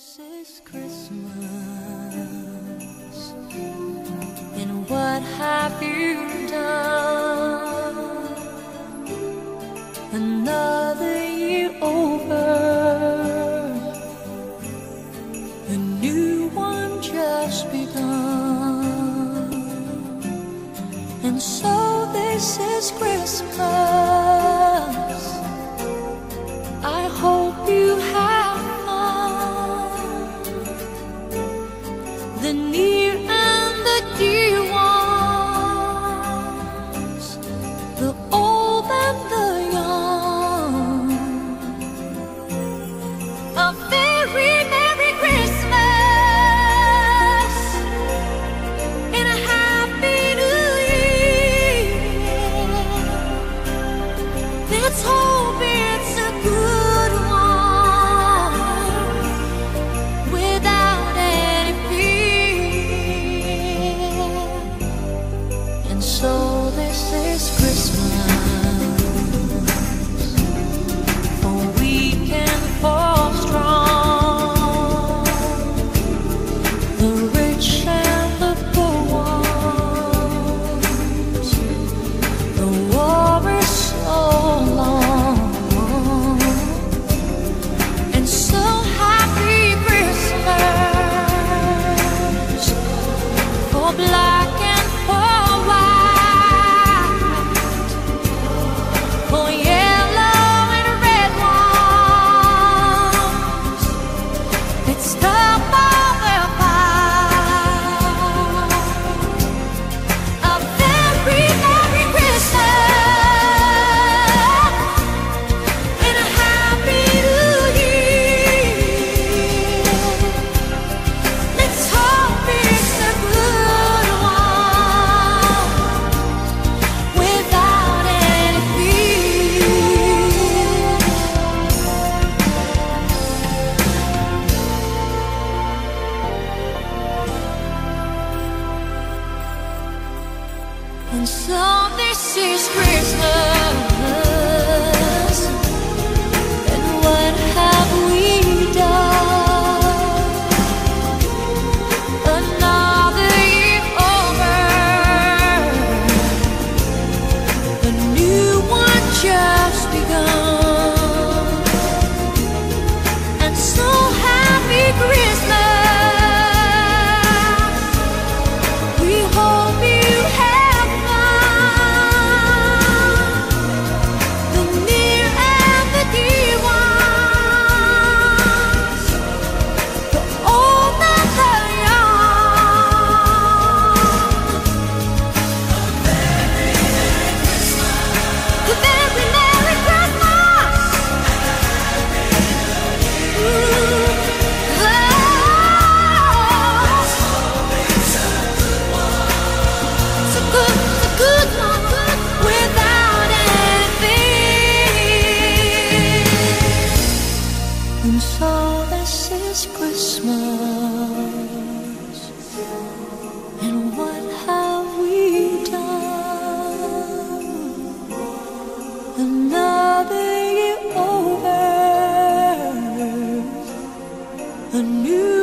This is Christmas, and what have you done? Another year over, a new one just begun. And so this is Christmas. I hope you have the near and the dear ones, the old and the young. A very Merry Christmas and a Happy New Year. Let's hope it's a good one without any fear. And so this is Christmas, for weak and for strong, the rich and the poor ones. The war is so long, and so happy Christmas for black and for white, for yellow and red ones. Let's stop all the fight. A very Merry Christmas and a Happy New Year. Let's hope it's a good one without any fear. And so this is Christmas, and what have we done? Another year over, a new one just begun. And so happy Christmas, we hope you have fun. The near and the dear ones, the old and the young. A very Merry Christmas. Ooh, it's a good one without any fear. And so this is Christmas, and what have we done? Another year over, a new